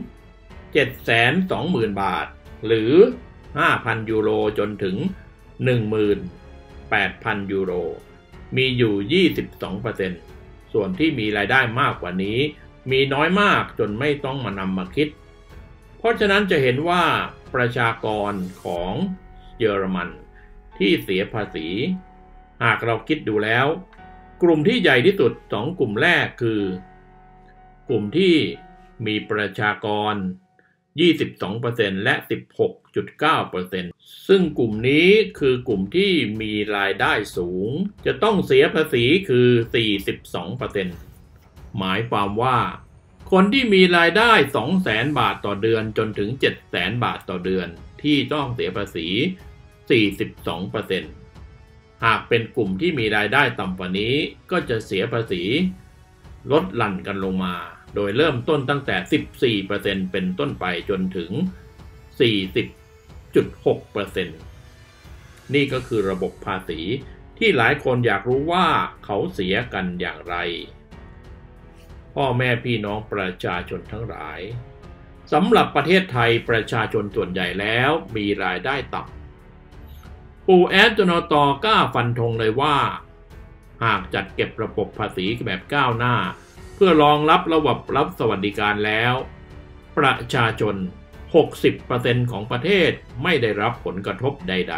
720,000 บาทหรือ 5,000 ยูโรจนถึง 10,000 8,000 ยูโรมีอยู่ 22%ส่วนที่มีรายได้มากกว่านี้มีน้อยมากจนไม่ต้องนำมาคิดเพราะฉะนั้นจะเห็นว่าประชากรของเยอรมันที่เสียภาษีหากเราคิดดูแล้วกลุ่มที่ใหญ่ที่สุด2 กลุ่มแรกคือกลุ่มที่มีประชากร 22% และ 16.9% ซึ่งกลุ่มนี้คือกลุ่มที่มีรายได้สูงจะต้องเสียภาษีคือ 42% หมายความว่าคนที่มีรายได้ 200,000 บาทต่อเดือนจนถึง 700,000 บาทต่อเดือนที่ต้องเสียภาษี 42%หากเป็นกลุ่มที่มีรายได้ต่ำกว่านี้ก็จะเสียภาษีลดหลั่นกันลงมาโดยเริ่มต้นตั้งแต่ 14% เป็นต้นไปจนถึง 40.6% นี่ก็คือระบบภาษีที่หลายคนอยากรู้ว่าเขาเสียกันอย่างไรพ่อแม่พี่น้องประชาชนทั้งหลายสำหรับประเทศไทยประชาชนส่วนใหญ่แล้วมีรายได้ต่ำปู่แอดจนตกล้าฟันธงเลยว่าหากจัดเก็บระบบภาษีแบบก้าวหน้าเพื่อรองรับระบบรับสวัสดิการแล้วประชาชน 60% ของประเทศไม่ได้รับผลกระทบใด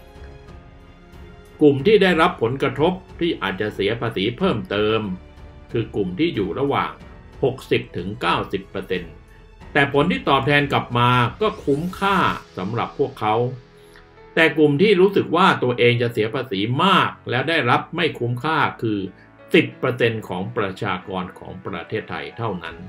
ๆกลุ่มที่ได้รับผลกระทบที่อาจจะเสียภาษีเพิ่มเติมคือกลุ่มที่อยู่ระหว่าง 60-90% แต่ผลที่ตอบแทนกลับมาก็คุ้มค่าสำหรับพวกเขาแต่กลุ่มที่รู้สึกว่าตัวเองจะเสียภาษีมากแล้วได้รับไม่คุ้มค่าคือ 10% ของประชากรของประเทศไทยเท่านั้น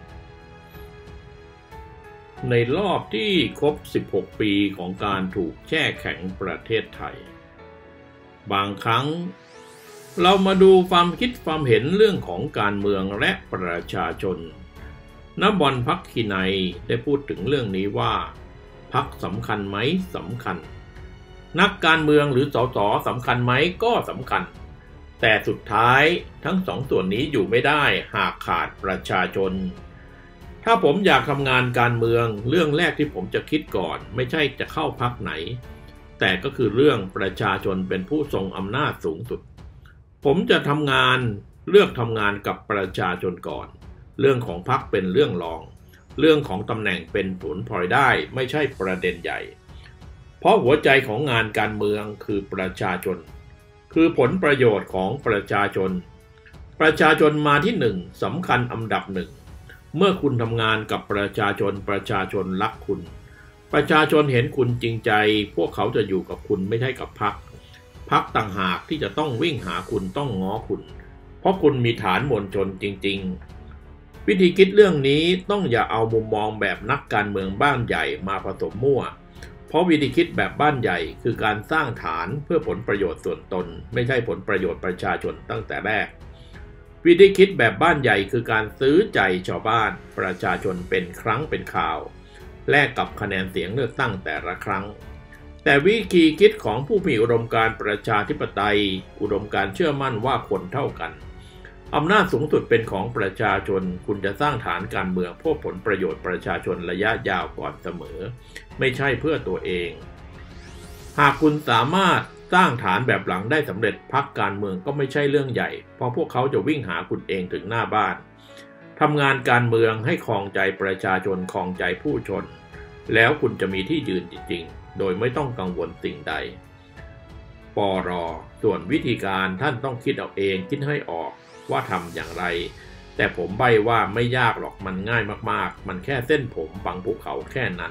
ในรอบที่ครบ 16 ปีของการถูกแช่แข็งประเทศไทยบางครั้งเรามาดูความคิดความเห็นเรื่องของการเมืองและประชาชนณบอลพักคีนัยได้พูดถึงเรื่องนี้ว่าพรรคสำคัญไหมสำคัญนักการเมืองหรือสสสำคัญไหมก็สำคัญแต่สุดท้ายทั้งสองส่วนนี้อยู่ไม่ได้หากขาดประชาชนถ้าผมอยากทำงานการเมืองเรื่องแรกที่ผมจะคิดก่อนไม่ใช่จะเข้าพรรคไหนแต่ก็คือเรื่องประชาชนเป็นผู้ทรงอำนาจสูงสุดผมจะเลือกทำงานกับประชาชนก่อนเรื่องของพรรคเป็นเรื่องรองเรื่องของตำแหน่งเป็นผลพลอยได้ไม่ใช่ประเด็นใหญ่เพราะหัวใจของงานการเมืองคือประชาชนคือผลประโยชน์ของประชาชนประชาชนมาที่หนึ่งสำคัญอันดับหนึ่งเมื่อคุณทำงานกับประชาชนประชาชนรักคุณประชาชนเห็นคุณจริงใจพวกเขาจะอยู่กับคุณไม่ใช่กับพรรคต่างหากที่จะต้องวิ่งหาคุณต้องง้อคุณเพราะคุณมีฐานมวลชนจริงๆวิธีคิดเรื่องนี้ต้องอย่าเอามุมมองแบบนักการเมืองบ้านใหญ่มาผสมมั่วเพราะวิธีคิดแบบบ้านใหญ่คือการสร้างฐานเพื่อผลประโยชน์ส่วนตนไม่ใช่ผลประโยชน์ประชาชนตั้งแต่แรกวิธีคิดแบบบ้านใหญ่คือการซื้อใจชาวบ้านประชาชนเป็นครั้งเป็นคราวแลกกับคะแนนเสียงเลือกตั้งแต่ละครั้งแต่วิธีคิดของผู้มีอุดมการณ์ประชาธิปไตยอุดมการณ์เชื่อมั่นว่าคนเท่ากันอำนาจสูงสุดเป็นของประชาชนคุณจะสร้างฐานการเมืองเพื่อผลประโยชน์ประชาชนระยะยาวก่อนเสมอไม่ใช่เพื่อตัวเองหากคุณสามารถสร้างฐานแบบหลังได้สำเร็จพรรคการเมืองก็ไม่ใช่เรื่องใหญ่เพราะพวกเขาจะวิ่งหาคุณเองถึงหน้าบ้านทำงานการเมืองให้ครองใจประชาชนครองใจผู้ชนแล้วคุณจะมีที่ยืนจริงๆโดยไม่ต้องกังวลสิ่งใดปร.ส่วนวิธีการท่านต้องคิดเอาเองคิดให้ออกว่าทำอย่างไรแต่ผมใบ้ว่าไม่ยากหรอกมันง่ายมากๆมันแค่เส้นผมบังภูเขาแค่นั้น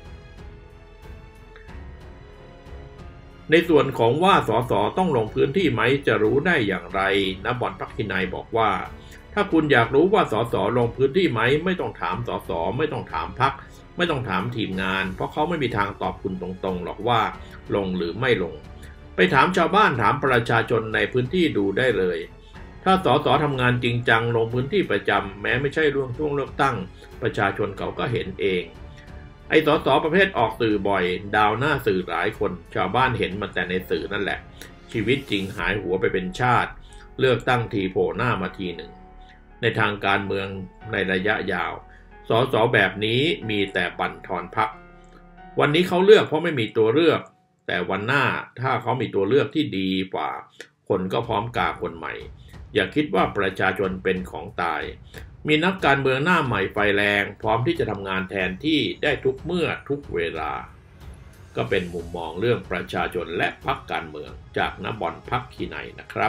ในส่วนของว่าสสต้องลงพื้นที่ไหมจะรู้ได้อย่างไรณบอลพักคีนัยบอกว่าถ้าคุณอยากรู้ว่าสสลงพื้นที่ไหมไม่ต้องถามสสไม่ต้องถามพรรคไม่ต้องถามทีมงานเพราะเขาไม่มีทางตอบคุณตรงๆหรอกว่าลงหรือไม่ลงไปถามชาวบ้านถามประชาชนในพื้นที่ดูได้เลยถ้าสสทำงานจริงจังลงพื้นที่ประจำแม้ไม่ใช่เรื่องช่วงเลือกตั้งประชาชนเขาก็เห็นเองไอ้สสประเภทออกสื่อบ่อยดาวหน้าสื่อหลายคนชาวบ้านเห็นมาแต่ในสื่อนั่นแหละชีวิตจริงหายหัวไปเป็นชาติเลือกตั้งทีโผล่หน้ามาทีหนึ่งในทางการเมืองในระยะยาวสสแบบนี้มีแต่บั่นทอนพรรควันนี้เขาเลือกเพราะไม่มีตัวเลือกแต่วันหน้าถ้าเขามีตัวเลือกที่ดีกว่าคนก็พร้อมกาคนใหม่อย่าคิดว่าประชาชนเป็นของตายมีนักการเมืองหน้าใหม่ไฟแรงพร้อมที่จะทำงานแทนที่ได้ทุกเมื่อทุกเวลาก็เป็นมุมมองเรื่องประชาชนและพรรคการเมืองจากณบอนพักคีนัยนะครับ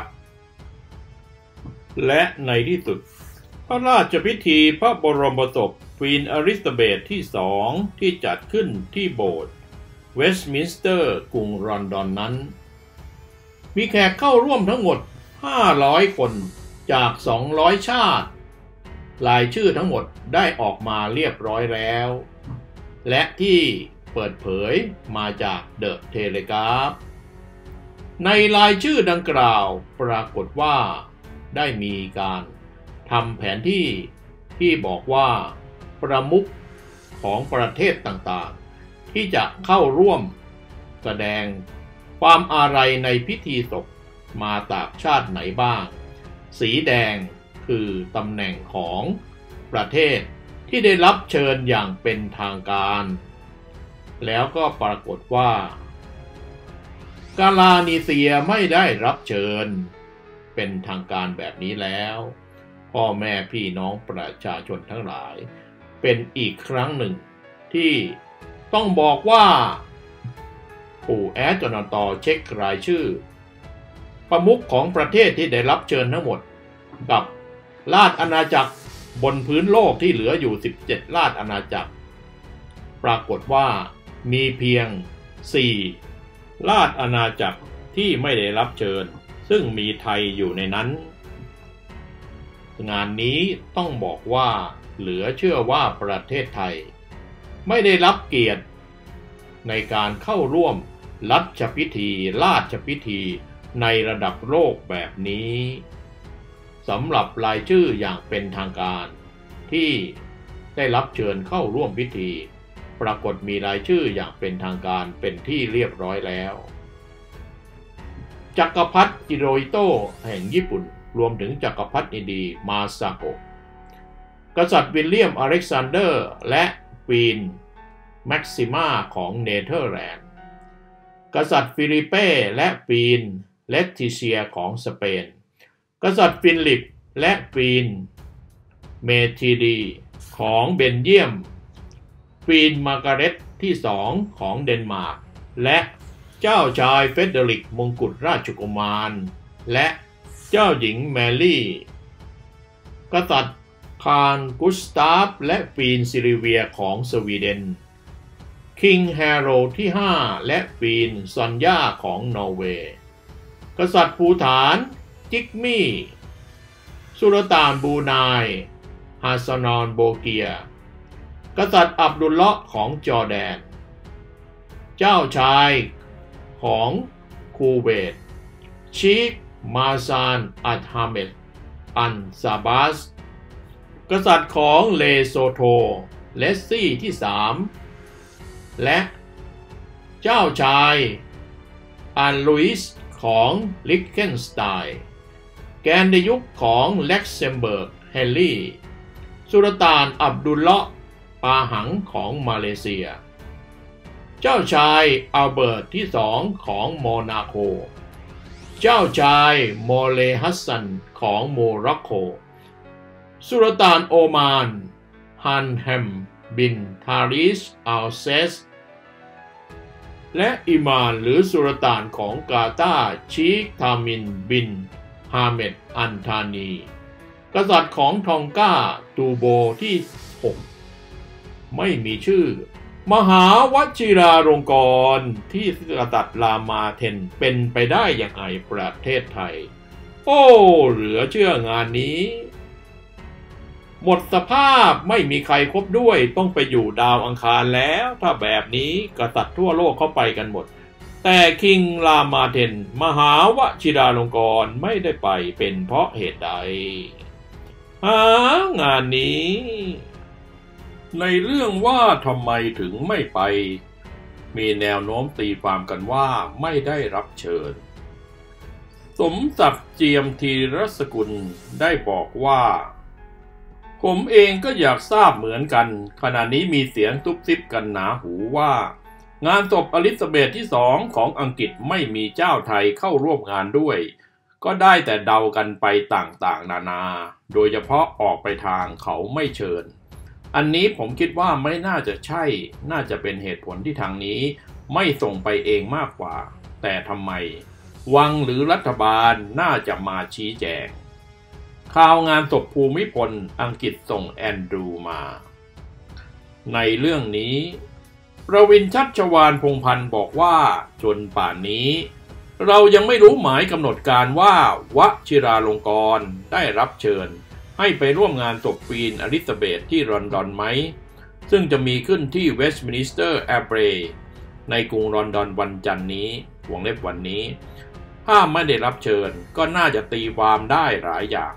และในที่สุดพระราชพิธีพระบรมศพควีนอลิซาเบธที่2ที่จัดขึ้นที่โบสถ์เวสต์มินสเตอร์กรุงลอนดอนนั้นมีแขกเข้าร่วมทั้งหมด500คนจาก200ชาติรายชื่อทั้งหมดได้ออกมาเรียบร้อยแล้วและที่เปิดเผยมาจากเดอะเทเลกราฟในรายชื่อดังกล่าวปรากฏว่าได้มีการทำแผนที่ที่บอกว่าประมุขของประเทศต่างๆที่จะเข้าร่วมแสดงความอาลัยในพิธีศพมาจากชาติไหนบ้างสีแดงคือตำแหน่งของประเทศที่ได้รับเชิญอย่างเป็นทางการแล้วก็ปรากฏว่ากาลานีเซียไม่ได้รับเชิญเป็นทางการแบบนี้แล้วพ่อแม่พี่น้องประชาชนทั้งหลายเป็นอีกครั้งหนึ่งที่ต้องบอกว่าปู่แอดจนตอเช็ครายชื่อประมุขของประเทศที่ได้รับเชิญทั้งหมดกับราชอาณาจักรบนพื้นโลกที่เหลืออยู่17ราชอาณาจักรปรากฏว่ามีเพียง4ราชอาณาจักรที่ไม่ได้รับเชิญซึ่งมีไทยอยู่ในนั้นงานนี้ต้องบอกว่าเหลือเชื่อว่าประเทศไทยไม่ได้รับเกียรติในการเข้าร่วมราชพิธีในระดับโลกแบบนี้สำหรับรายชื่ออย่างเป็นทางการที่ได้รับเชิญเข้าร่วมพิธีปรากฏมีรายชื่ออย่างเป็นทางการเป็นที่เรียบร้อยแล้วจักรพรรดิฮิโรฮิโตะแห่งญี่ปุ่นรวมถึงจักรพรรดิอินดีมาซาโกะกษัตริย์วิลเลียมอเล็กซานเดอร์และควีนแม็กซิมาของเนเธอร์แลนด์กษัตริย์ฟิลิเป้และควีนเลติเซียของสเปนกษัตริย์ฟิลิปและควีนเมทิลีของเบลเยียมควีนมาร์กาเร็ตที่2ของเดนมาร์กและเจ้าชายเฟเดริกมงกุฎราชกุมารและเจ้าหญิงแมรี่กษัตริย์คาร์ลกุสตาฟและควีนซิลิเวียของสวีเดนคิงแฮโรลด์ที่5และควีนซอนยาของนอร์เวย์กษัตริย์ภูฏานจิกมี่สุลต่านบรูไนฮัสซานอนโบเกียกษัตริย์อับดุลเลาะห์ของจอร์แดนเจ้าชายของคูเวตชีคมาซานอัลฮาเมดอันซาบาสกษัตริย์ของเลโซโธเลสซี่ที่3และเจ้าชายอันลุยส์ของลิกเกนสไตน์แกนในยุคของเล็กเซมเบิร์กเฮนรี่สุลต่านอับดุลเลาะห์ปาหังของมาเลเซียเจ้าชายอัลเบิร์ตที่2ของโมนาโกเจ้าชายโมเลฮัสซันของโมร็อกโกสุลต่านโอมานฮันแฮมบินทาริสอัลเซสและอิมานหรือสุลต่านของกาตาร์ชีคทามินบินฮาเมดอันธานีกษัตริย์ของทองกาตูโบที่6ไม่มีชื่อมหาวชิราลงกรณ์ที่กษัตริย์รามาเทนเป็นไปได้อย่างไรประเทศไทยโอ้เหลือเชื่องานนี้หมดสภาพไม่มีใครคบด้วยต้องไปอยู่ดาวอังคารแล้วถ้าแบบนี้กษัตริย์ทั่วโลกเข้าไปกันหมดแต่คิงรามาเทนมหาวชิราลงกรณ์ไม่ได้ไปเป็นเพราะเหตุใดงานนี้ในเรื่องว่าทำไมถึงไม่ไปมีแนวโน้มตีความกันว่าไม่ได้รับเชิญสมศักดิ์เจียมธีรสกุลได้บอกว่าผมเองก็อยากทราบเหมือนกันขณะนี้มีเสียงซุบซิบกันหนาหูว่างานศพอลิซาเบธที่2ของอังกฤษไม่มีเจ้าไทยเข้าร่วมงานด้วยก็ได้แต่เดากันไปต่างๆนานาโดยเฉพาะออกไปทางเขาไม่เชิญอันนี้ผมคิดว่าไม่น่าจะใช่น่าจะเป็นเหตุผลที่ทางนี้ไม่ส่งไปเองมากกว่าแต่ทำไมวังหรือรัฐบาลน่าจะมาชี้แจงข่าวงานศพภูมิพลอังกฤษส่งแอนดรูมาในเรื่องนี้ประวินชัชวาลพงษ์พันธ์บอกว่าจนป่านนี้เรายังไม่รู้หมายกำหนดการว่าวชิราลงกรณ์ได้รับเชิญให้ไปร่วมงานศพควีนอลิซาเบธที่ลอนดอนไหมซึ่งจะมีขึ้นที่เวสต์มินิสเตอร์แอบเบรย์ในกรุงลอนดอนวันจันทร์นี้วงเล็บวันนี้ถ้าไม่ได้รับเชิญก็น่าจะตีความได้หลายอย่าง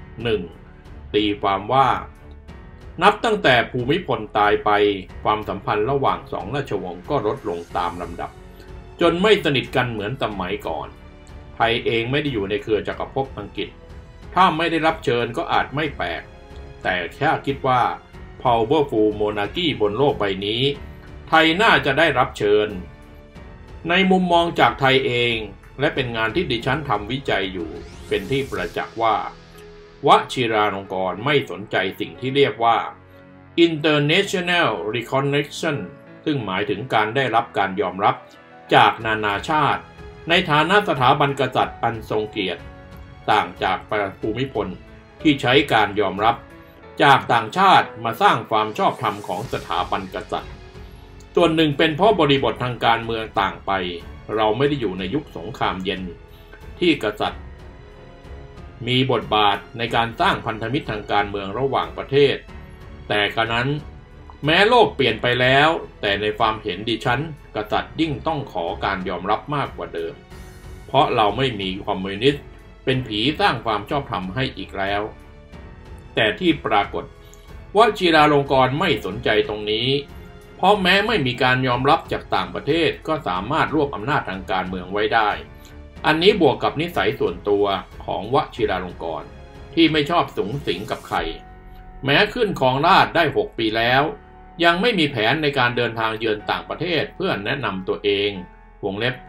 1. ตีความว่านับตั้งแต่ภูมิพลตายไปความสัมพันธ์ระหว่างสองราชวงศ์ก็ลดลงตามลำดับจนไม่สนิทกันเหมือนสมัยก่อนไทยเองไม่ได้อยู่ในเครือจักรภพอังกฤษถ้าไม่ได้รับเชิญก็อาจไม่แปลกแต่แค่คิดว่า powerful monarchy บนโลกใบนี้ไทยน่าจะได้รับเชิญในมุมมองจากไทยเองและเป็นงานที่ดิฉันทำวิจัยอยู่เป็นที่ประจักษ์ว่าวชิราลงกรณ์ไม่สนใจสิ่งที่เรียกว่า international recognition ซึ่งหมายถึงการได้รับการยอมรับจากนานาชาติในฐานะสถาบันกษัตริย์อันทรงเกียรติต่างจากภูมิพลที่ใช้การยอมรับจากต่างชาติมาสร้างความชอบธรรมของสถาบันกษัตริย์ส่วนหนึ่งเป็นเพราะบริบททางการเมืองต่างไปเราไม่ได้อยู่ในยุคสงครามเย็นที่กษัตริย์มีบทบาทในการสร้างพันธมิตรทางการเมืองระหว่างประเทศแต่กระนั้นแม้โลกเปลี่ยนไปแล้วแต่ในความเห็นดิฉันกษัตริย์ยิ่งต้องขอการยอมรับมากกว่าเดิมเพราะเราไม่มีคอมมิวนิสต์เป็นผีสร้างความชอบธรรมให้อีกแล้วแต่ที่ปรากฏวชิราลงกรณ์ไม่สนใจตรงนี้เพราะแม้ไม่มีการยอมรับจากต่างประเทศก็สามารถรวบอำนาจทางการเมืองไว้ได้อันนี้บวกกับนิสัยส่วนตัวของวชิราลงกรณ์ที่ไม่ชอบสุงสิงกับใครแม้ขึ้นครองราชย์ได้6 ปีแล้วยังไม่มีแผนในการเดินทางเยือนต่างประเทศเพื่อแนะนำตัวเองวงเล็บ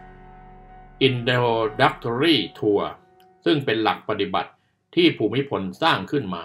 Introductory Tour ซึ่งเป็นหลักปฏิบัติที่ภูมิพลสร้างขึ้นมา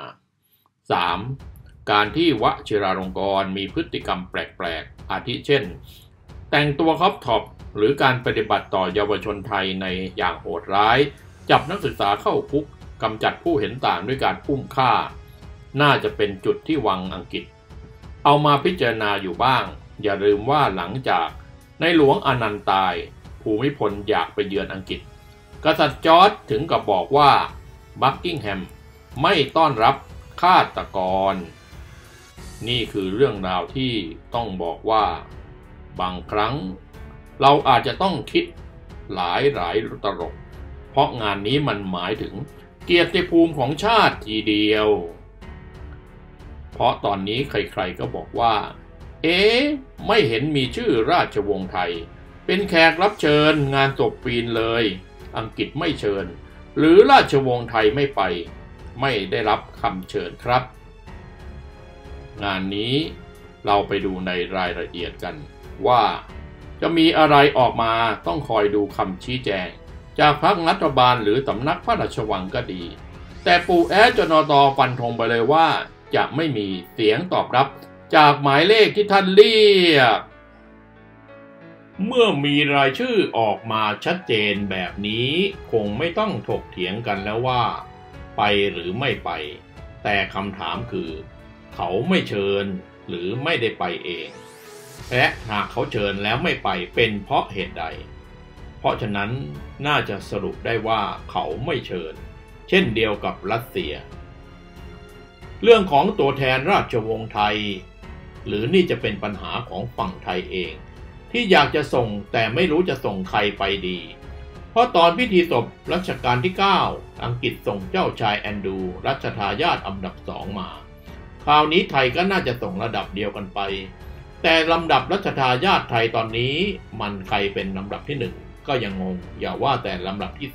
3. การที่วชิราลงกรณ์มีพฤติกรรมแปลกๆอาทิเช่นแต่งตัวครอปท็อปหรือการปฏิบัติต่อเยาวชนไทยในอย่างโหดร้ายจับนักศึกษาเข้าคุกกำจัดผู้เห็นต่างด้วยการอุ้มฆ่าน่าจะเป็นจุดที่วังอังกฤษเอามาพิจารณาอยู่บ้างอย่าลืมว่าหลังจากในหลวงอนันต์ตายภูมิพลอยากไปเยือนอังกฤษกษัตริย์จอร์จถึงกับบอกว่าบักกิงแฮมไม่ต้อนรับฆาตกรนี่คือเรื่องราวที่ต้องบอกว่าบางครั้งเราอาจจะต้องคิดหลายตลกเพราะงานนี้มันหมายถึงเกียรติภูมิของชาติทีเดียวเพราะตอนนี้ใครๆก็บอกว่าไม่เห็นมีชื่อราชวงศ์ไทยเป็นแขกรับเชิญงานศพควีนเลยอังกฤษไม่เชิญหรือราชวงศ์ไทยไม่ไปไม่ได้รับคำเชิญครับงานนี้เราไปดูในรายละเอียดกันว่าจะมีอะไรออกมาต้องคอยดูคำชี้แจงจากพรรครัฐบาลหรือสำนักพระราชวังก็ดีแต่ปู่แอดจนตฟันธงไปเลยว่าจะไม่มีเสียงตอบรับจากหมายเลขที่ท่านเรียกเมื่อมีรายชื่อออกมาชัดเจนแบบนี้คงไม่ต้องถกเถียงกันแล้วว่าไปหรือไม่ไปแต่คำถามคือเขาไม่เชิญหรือไม่ได้ไปเองและหากเขาเชิญแล้วไม่ไปเป็นเพราะเหตุใดเพราะฉะนั้นน่าจะสรุปได้ว่าเขาไม่เชิญเช่นเดียวกับรัสเซียเรื่องของตัวแทนราชวงศ์ไทยหรือนี่จะเป็นปัญหาของฝั่งไทยเองที่อยากจะส่งแต่ไม่รู้จะส่งใครไปดีเพราะตอนพิธีศพรัชกาลที่9อังกฤษส่งเจ้าชายแอนดรูรัชทายาทอันดับ2มาคราวนี้ไทยก็น่าจะส่งระดับเดียวกันไปแต่ลำดับรัชทายาทไทยตอนนี้มันใครเป็นลำดับที่1ก็ยังงงอย่าว่าแต่ลำดับที่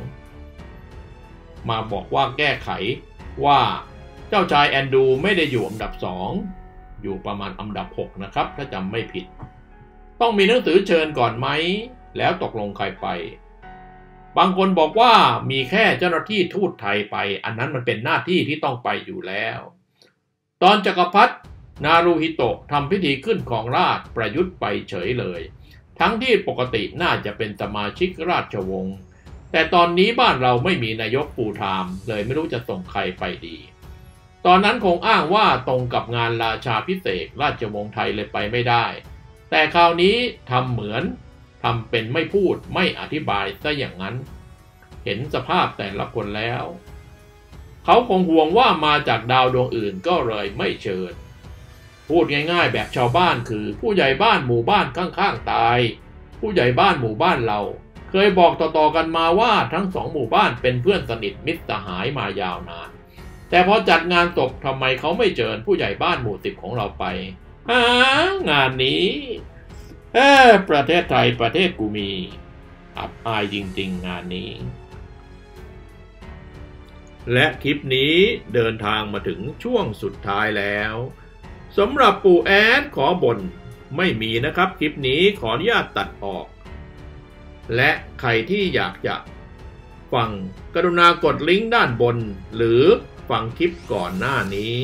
2มาบอกว่าแก้ไขว่าเจ้าชายแอนดรูไม่ได้อยู่อันดับ2อยู่ประมาณอันดับ6นะครับถ้าจำไม่ผิดต้องมีหนังสือเชิญก่อนไหมแล้วตกลงใครไปบางคนบอกว่ามีแค่เจ้าหน้าที่ทูตไทยไปอันนั้นมันเป็นหน้าที่ที่ต้องไปอยู่แล้วตอนจักรพรรดินารูฮิโตะทำพิธีขึ้นครองราชย์ประยุทธ์ไปเฉยเลยทั้งที่ปกติน่าจะเป็นสมาชิกราชวงศ์แต่ตอนนี้บ้านเราไม่มีนายกฟูลไทม์เลยไม่รู้จะส่งใครไปดีตอนนั้นคงอ้างว่าตรงกับงานราชาภิเษกราชวงศ์ไทยเลยไปไม่ได้แต่คราวนี้ทำเหมือนทำเป็นไม่พูดไม่อธิบายซะอย่างนั้นเห็นสภาพแต่ละคนแล้วเขาคงห่วงว่ามาจากดาวดวงอื่นก็เลยไม่เชิญพูดง่ายๆแบบชาวบ้านคือผู้ใหญ่บ้านหมู่บ้านข้างๆตายผู้ใหญ่บ้านหมู่บ้านเราเคยบอกต่อๆกันมาว่าทั้งสองหมู่บ้านเป็นเพื่อนสนิทมิตรสหายมายาวนานแต่พอจัดงานศพทำไมเขาไม่เชิญผู้ใหญ่บ้านหมู่10ของเราไปงานนี้ประเทศไทยประเทศกูมีอับอายจริงๆงานนี้และคลิปนี้เดินทางมาถึงช่วงสุดท้ายแล้วสำหรับปู่แอดขอบ่นไม่มีนะครับคลิปนี้ขออนุญาตตัดออกและใครที่อยากจะฟังกรุณากดลิงก์ด้านบนหรือฟังคลิปก่อนหน้านี้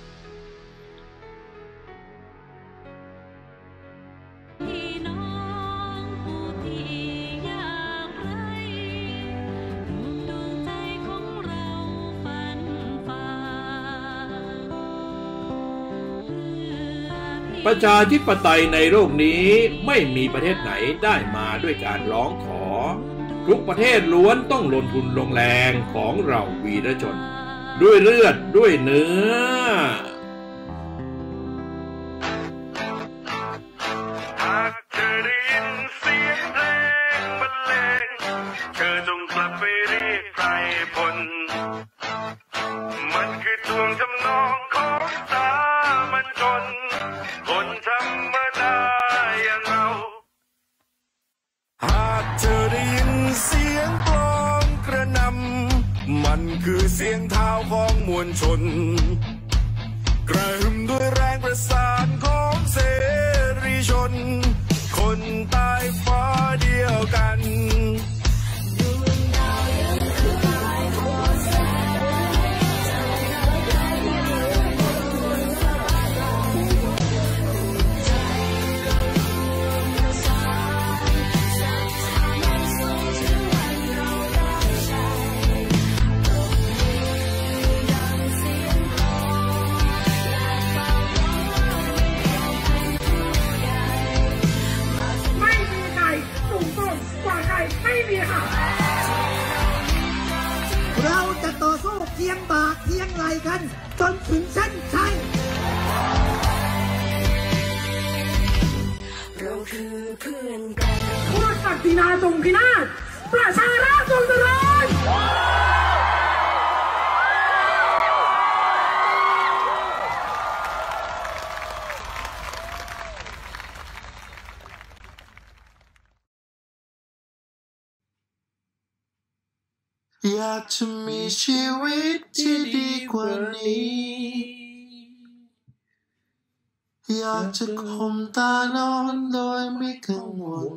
ประชาธิปไตยในโลกนี้ไม่มีประเทศไหนได้มาด้วยการร้องขอทุกประเทศล้วนต้องลงทุนลงแรงของเราวีรชนด้วยเลือดด้วยเนื้อหากเธอได้ยินเสียงเพลงบรรเลงเธอจงกลับไปเรียกไพรพลมันคือทวงทำนองของสามัญชนคนธรรมดาอย่างเราหากเธอได้ยินเสียงกลองกระหน่ำมันคือเสียงเท้าของมวลชนกระหึ่มด้วยแรงประสานของเสรีชนคนใต้ฟ้าเดียวกันเราจะต่อสู้เคียงบ่าเคียงไหลกันจนถึงเส้นชัยเราคือเพื่อนกันพวกศักดินาทรงพินาศประชาราษฎร์ทรงเจริญอยากจะมีชีวิตที่ดีกว่านี้อยากจะข่มตานอนโดยไม่กังวล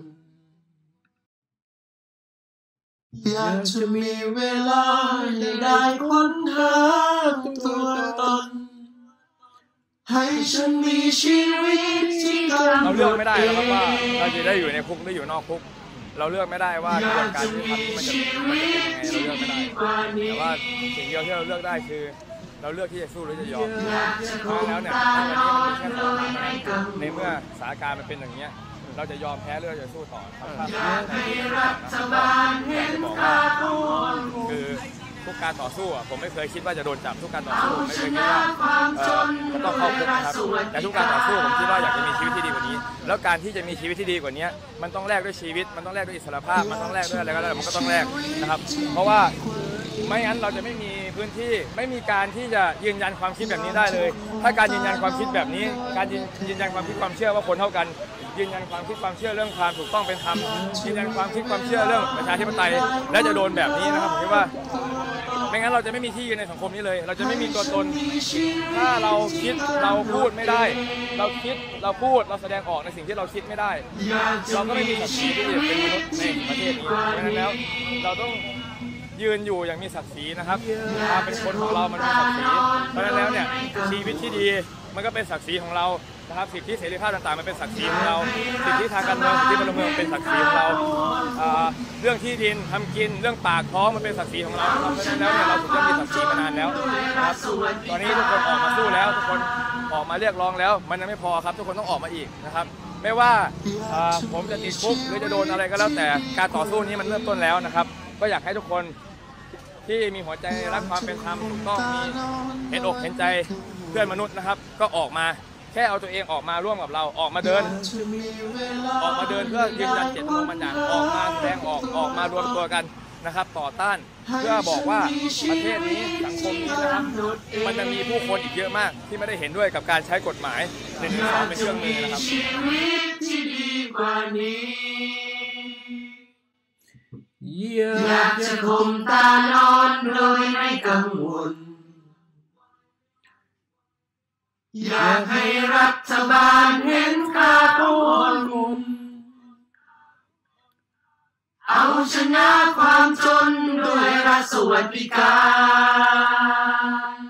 อยากจะมีเวลาได้ค้นหาตัวตนให้ฉันมีชีวิตที่เราเลือกไม่ได้นะครับว่าเราจะได้อยู่ในคุกหรืออยู่นอกคุกเราเลือกไม่ได้ว่ากระบวนการที่มันจะเป็นยังไงเราเลือกไม่ได้แต่ว่าสิ่งเดียวที่เราเลือกได้คือเราเลือกที่จะสู้หรือจะยอมเพราะแล้วเนี่ยวันนี้มันมีแค่สองทางในเมื่อสถานการณ์มันเป็นอย่างนี้เราจะยอมแพ้หรือเราจะสู้ต่อครับคือทุกการต่อสู้ผมไม่เคยคิดว่าจะโดนจับทุกการต่อสู้ไม่เคยคิดว่ามันต้องเข้าคุกครับแต่ทุกการต่อสู้ผมคิดว่าอยากจะมีชีวิตที่ดีกว่านี้แล้วการที่จะมีชีวิตที่ดีกว่านี้มันต้องแลกด้วยชีวิตมันต้องแลกด้วยอิสรภาพมันต้องแลกด้วยอะไรก็แล้วมันก็ต้องแลกนะครับเพราะว่าไม่งั้นเราจะไม่มีพื้นที่ไม่มีการที่จะยืนยันความคิดแบบนี้ได้เลยถ้าการยืนยันความคิดแบบนี้การยืนยันความคิดความเชื่อว่าคนเท่ากันยืนยันความคิดความเชื่อเรื่องความถูกต้องเป็นธรรมยืนยันความคิดความเชื่อเรื่องประชาธิปไตยและจะโดนแบบนี้นะครับผมคิดว่าไม่งั้นเราจะไม่มีที่ยืนในสังคมนี้เลยเราจะไม่มีตัวตนถ้าเราคิดเราพูดไม่ได้เราคิดเราพูดเราแสดงออกในสิ่งที่เราคิดไม่ได้เราก็ไม่มีศักดิ์ศรีที่จะเป็นมนุษย์ในประเทศนี้เพราะฉะนั้นแล้วเราต้องยืนอยู่อย่างมีศักดิ์ศรีนะครับความเป็นคนของเรามันมีศักดิ์ศรีเพราะฉะนั้นแล้วเนี่ยชีวิตที่ดีมันก็เป็นศักดิ์ศรีของเรานะครับสิทธิเสรีภาพต่างๆมันเป็นศักดิ์ศรีของเราสิทธิทางการเมืองสิทธิพลเมืองเป็นศักดิ์ศรีของเราเรื่องที่ดินทำกินเรื่องปากท้องมันเป็นศักดิ์ศรีของเราเพราะฉะนั้นแล้วเนี่ยเราถึงจะมีศักดิ์ศรีมานานแล้วนะครับตอนนี้ทุกคนออกมาสู้แล้วทุกคนออกมาเรียกร้องแล้วมันยังไม่พอครับทุกคนต้องออกมาอีกนะครับไม่ว่าผมจะติดคุกหรือจะโดนอะไรก็แล้วแต่การต่อสู้นี้มันเริ่มต้นแล้วนะครับก็อยากให้ทุกคนที่มีหัวใจรักความเป็นธรรมถูกต้องมีเห็นอกเห็นใจเพื่อนมนุษย์นะครับก็ออกมาแค่เอาตัวเองออกมาร่วมกับเราออกมาเดินเพื่อยืนยันเจตจำนงบางอย่างออกมาแสดงออกมารวมตัวกันนะครับต่อต้านเพื่อบอกว่าประเทศนี้สังคมนี้นะครับมันจะมีผู้คนอีกเยอะมากที่ไม่ได้เห็นด้วยกับการใช้กฎหมาย1 1 2เป็นเครื่องมือนะครับอยากจะข่มตานอนโดยไม่กังวลอยากให้รัฐบาลเห็นค่าของคนเอาชนะความจนด้วยรัฐสวัสดิการ